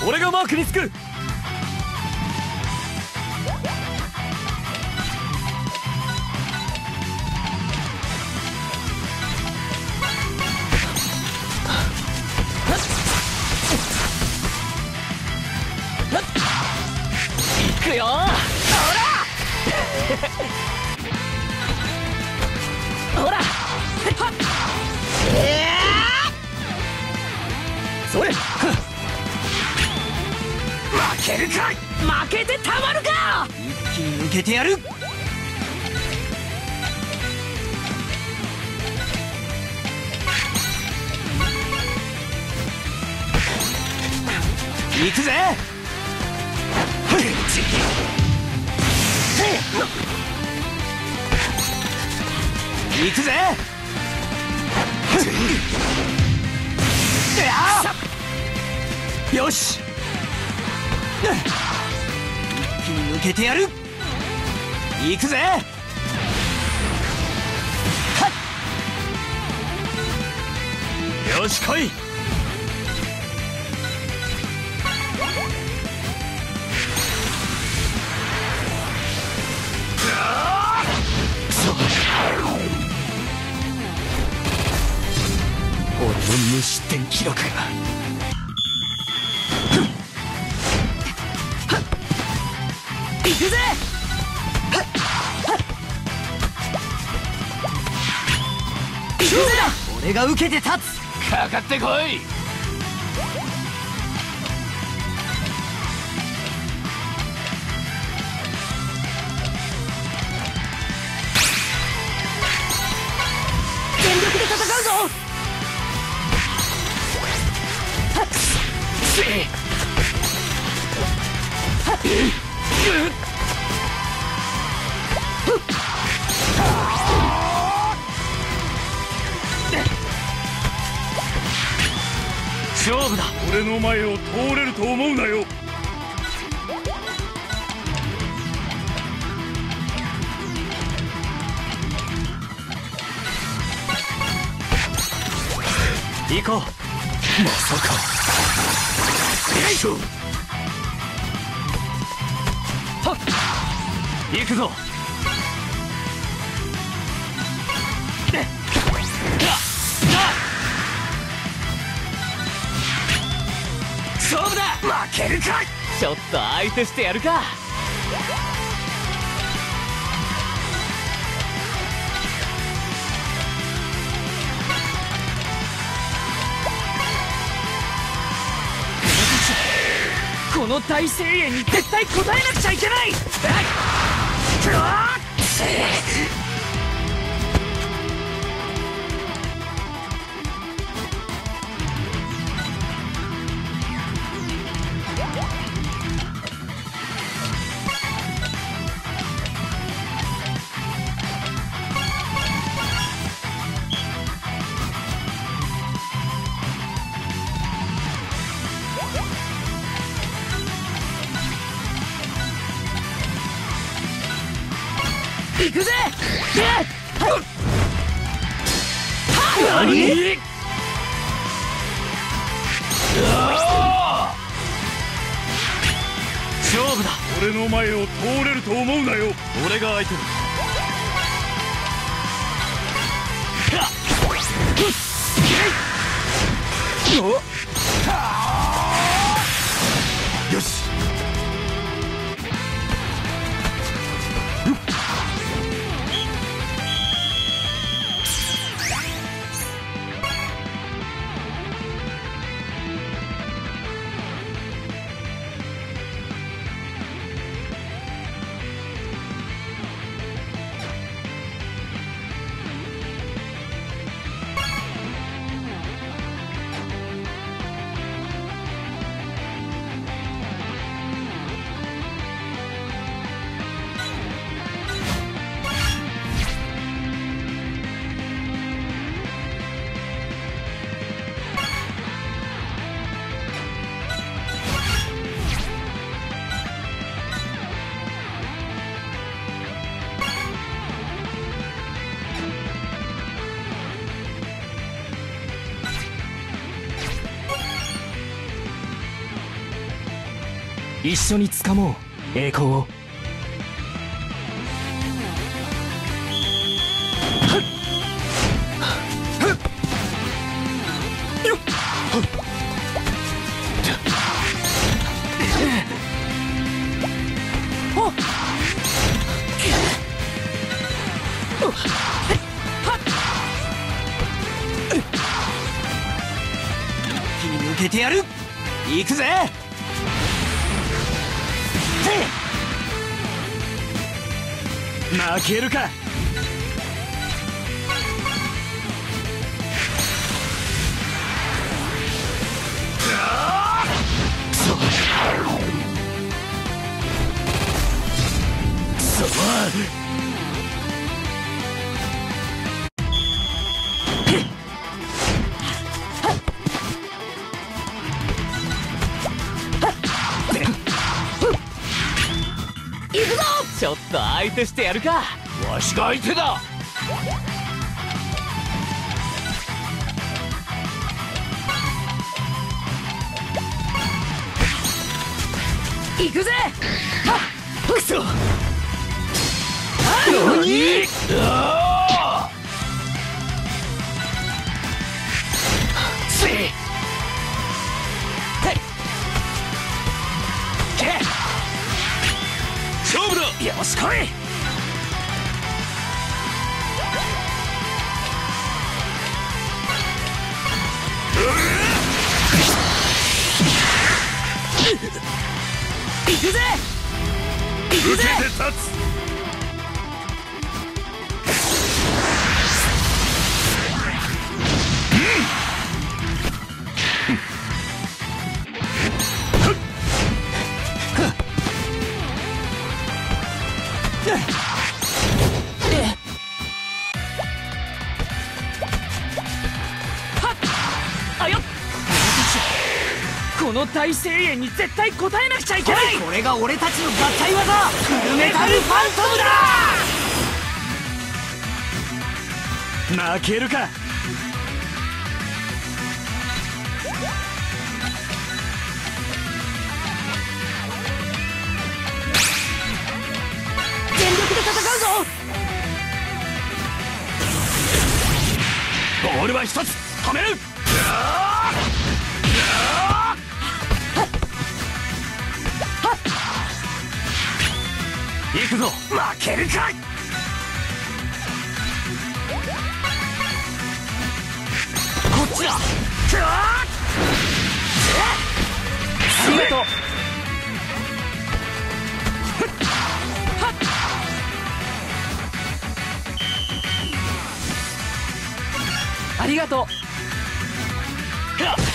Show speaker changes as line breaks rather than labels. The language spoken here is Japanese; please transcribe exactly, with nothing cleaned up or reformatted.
俺がマークにつく。行くよ。ほらほら、えー、それ。負けるか。負けてたまるか。一気に抜けてやる。行くぜ。行くぜ。よし、一気に抜けてやる。行くぜ。よし来い。俺の無失点記録が。行くぜ。行くぜ。俺が受けて立つ。かかってこい。全力で戦うぞ。勝負だ。
俺の前を通れると思うなよ。
行こう。まさか。はっ、行くぞ。勝負だ。負けるか。ちょっと相手してやるか。この大声援に絶対応えなくちゃいけない。行くぜ。何？勝負だ。
俺の前を通れると思うなよ。
俺が相手だ。よし。 一緒に掴もう栄光を。気に抜けてやる。行くぜ。負けるか。くそくそ。行くぞ。ちょっと相手してやるか。わしが相手だ。行くぜ。くそ。何？勝負だ。よし来い。行くぜ。行くぜ。受けて立つ。この大声援に絶対応えなくちゃいけない。これが俺たちの合体技、フルメタルファントムだ。負けるか。全力で戦うぞ。ボールは一つ止める。行くぞ。負けるか。こっちだ。ありがとう。ありがとう。